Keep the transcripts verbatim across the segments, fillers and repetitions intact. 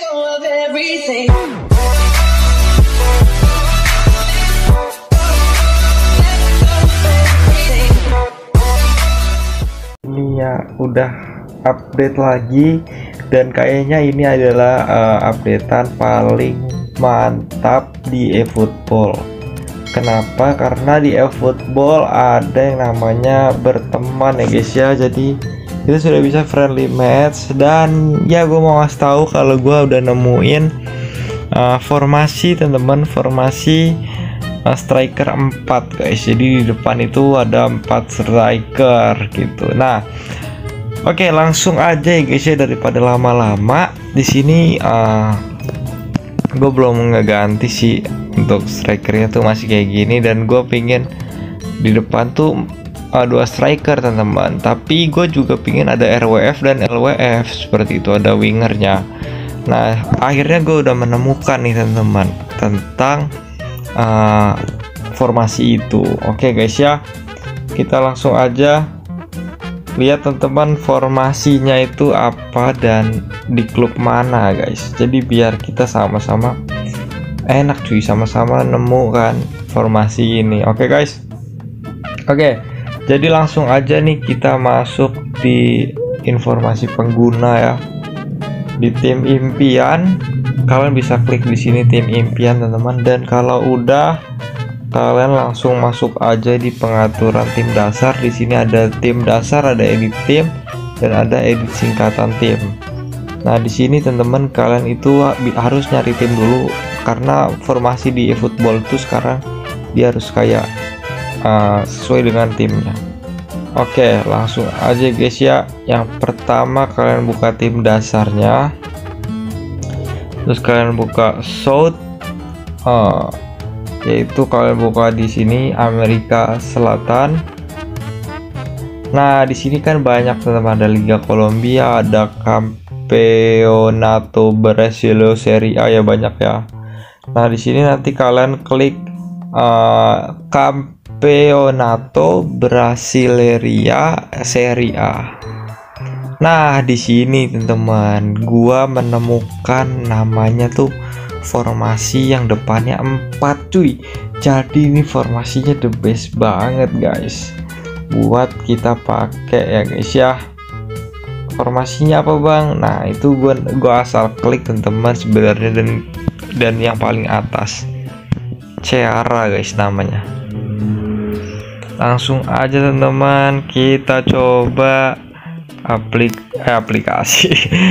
of everything. Ini ya udah update lagi, dan kayaknya ini adalah uh, updatean paling mantap di eFootball. Kenapa? Karena di eFootball ada yang namanya berteman ya guys ya. Jadi kita sudah bisa friendly match, dan ya gue mau ngasih tahu kalau gue udah nemuin uh, formasi teman-teman, formasi uh, striker empat guys. Jadi di depan itu ada empat striker gitu. Nah, oke, langsung aja ya guys ya, daripada lama-lama di sini. Uh, gue belum ngeganti sih untuk strikernya tuh, masih kayak gini, dan gue pingin di depan tuh uh, dua striker teman-teman. Tapi gue juga pingin ada R W F dan L W F seperti itu, ada wingernya. Nah, akhirnya gue udah menemukan nih teman-teman tentang uh, formasi itu. Oke guys ya, kita langsung aja lihat teman-teman formasinya itu apa dan di klub mana guys. Jadi biar kita sama-sama enak cuy, sama-sama nemu kan formasi ini. Oke guys, oke, jadi langsung aja nih kita masuk di informasi pengguna ya. Di tim impian kalian bisa klik di sini tim impian teman-teman, dan kalau udah kalian langsung masuk aja di pengaturan tim dasar. Di sini ada tim dasar, ada edit tim, dan ada edit singkatan tim. Nah, di sini teman-teman kalian itu harus nyari tim dulu, karena formasi di eFootball itu sekarang dia harus kayak uh, sesuai dengan timnya. Oke, langsung aja guys ya. Yang pertama kalian buka tim dasarnya, terus kalian buka South, uh, yaitu kalian buka di sini Amerika Selatan. Nah, di sini kan banyak teman-teman, ada Liga Kolombia, ada Campeonato Brasileiro Serie A ya, banyak ya. Nah, di sini nanti kalian klik uh, Campeonato Brasileiro Serie A. Nah, di sini teman-teman gua menemukan namanya tuh formasi yang depannya empat cuy. Jadi ini formasinya the best banget guys buat kita pakai ya guys ya. Formasinya apa bang? Nah, itu gua gua asal klik teman-teman sebenarnya, dan dan yang paling atas Ceara guys namanya. Langsung aja teman-teman kita coba aplik eh, aplikasi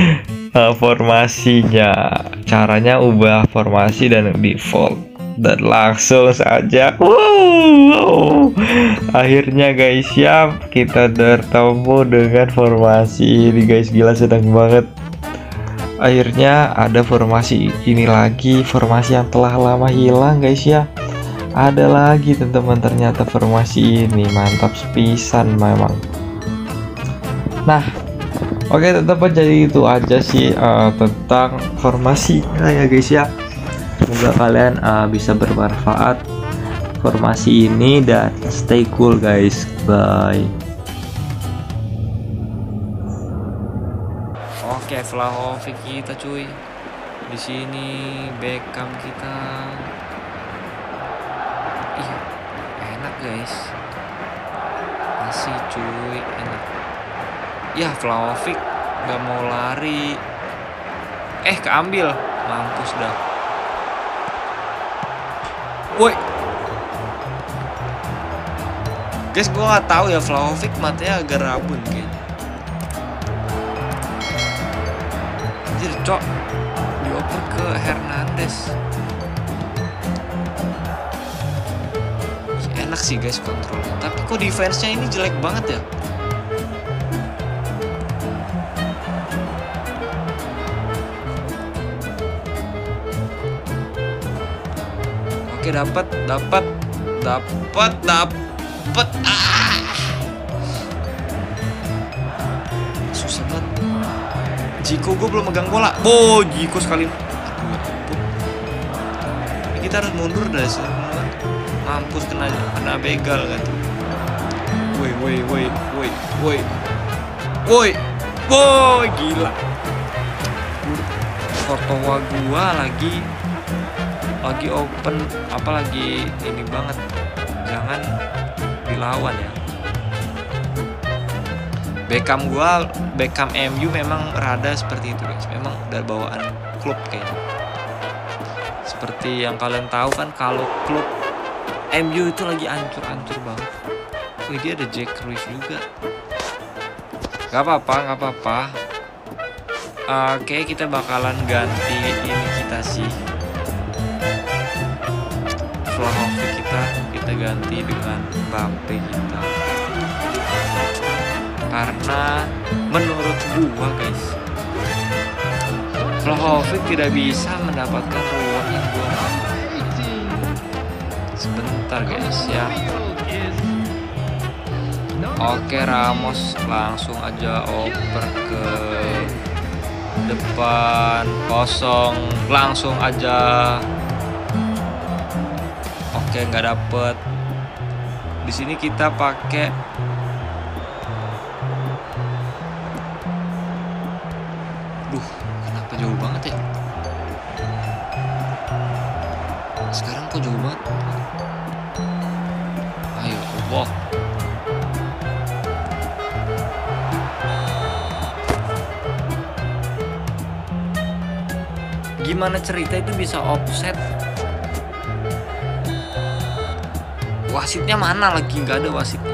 formasinya. Caranya ubah formasi dan default, dan langsung saja wow, akhirnya guys ya kita bertemu dengan formasi ini guys. Gila, sedang banget. Akhirnya ada formasi ini lagi, formasi yang telah lama hilang guys ya. Ada lagi teman-teman, ternyata formasi ini mantap sepisan memang. Nah, oke teman-teman, jadi itu aja sih uh, tentang formasinya ya guys ya. Semoga kalian uh, bisa bermanfaat formasi ini, dan stay cool guys. Bye. Oke, Vlahovic kita cuy. Di sini Beckham kita. Iya, enak guys. Masih cuy, enak. Ya, Vlahovic gak mau lari. Eh, keambil. Mampus dah. Woi. Guys, gua gak tahu ya, Vlahovic matanya agak rabun kayaknya. Anjir, cok. Dioper ke Hernandez. Enak sih guys kontrolnya. Tapi kok defense-nya ini jelek banget ya? Oke, dapat, dapat, dapat, dapat. Ah! Susah banget. Jiko, gue belum megang bola. Oh, Jiko sekali. Ini kita harus mundur dari sini. Mampus, kena kena begal kan. Woi, woi, woi, woi, woi, woi, woi, gila. Courtois gua lagi lagi open, apa lagi ini banget, jangan dilawan ya. Beckham gua, Beckham M U memang rada seperti itu guys, memang dari bawaan klub kayaknya. Seperti yang kalian tahu kan, kalau klub M U itu lagi ancur-ancur banget. Wih, dia ada Jack Cruyff juga. Gak apa-apa, gak apa-apa. Oke, kita bakalan ganti ini kita sih, Vlahovic kita kita ganti dengan Mbappe kita, karena menurut gua guys, Vlahovic tidak bisa mendapatkan ruang yang gua mau. Sebentar guys ya. Oke, Ramos langsung aja oper ke depan, kosong, langsung aja. Oke, nggak dapet. Di sini kita pakai duh, kenapa jauh banget ya? Sekarang kok jauh banget? Ayo, Allah. Gimana cerita itu bisa offset? Wasitnya mana lagi? Nggak ada wasitnya.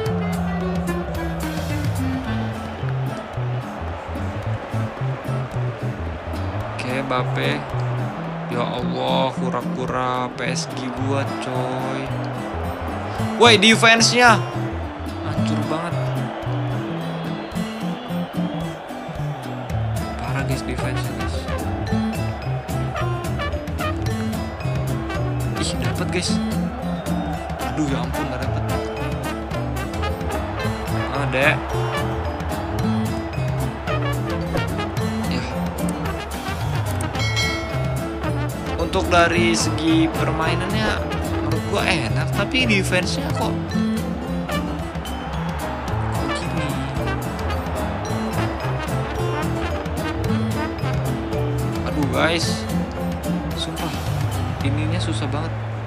Oke, Mbappe. Ya Allah, kura-kura P S G gua coy. Woi, defense-nya hancur banget. Parah guys, defense-nya guys. Ih, dapat guys. Aduh, ya ampun, gak dapet. Ada. Ya. Untuk dari segi permainannya menurut gua enak, tapi defense-nya kok kok gini. Aduh guys, sumpah ininya susah banget.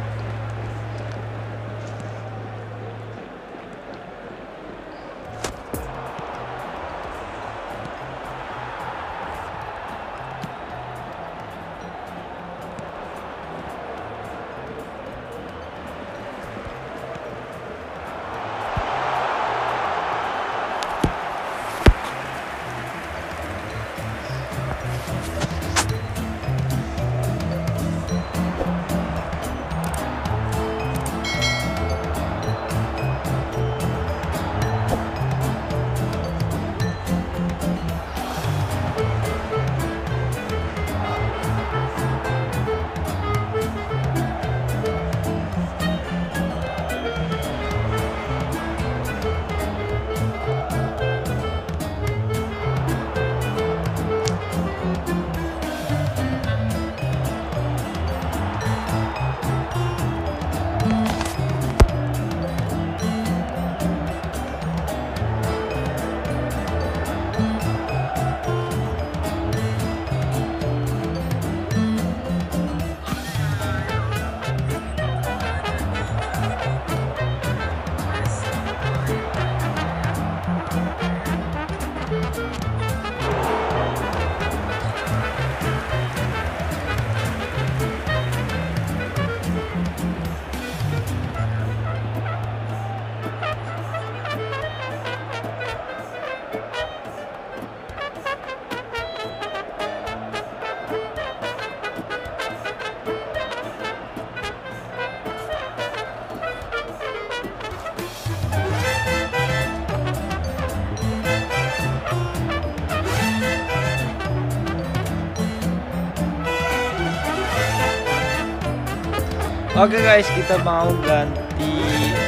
Oke guys, kita mau ganti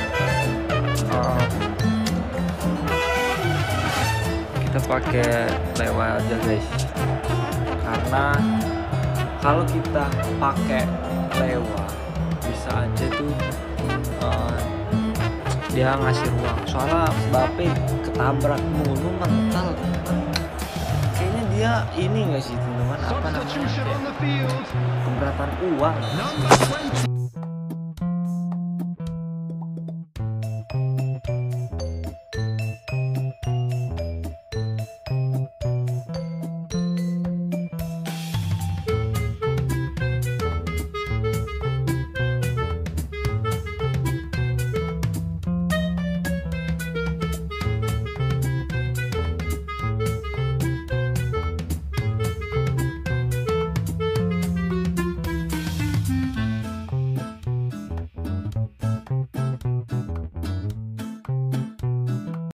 uh, kita pakai Lewa aja guys, karena kalau kita pakai Lewa bisa aja tuh uh, dia ngasih ruang. Soalnya Mbappe ketabrak mulu mental, kayaknya dia ini nggak sih teman-teman, apa namanya kayak keberatan uang.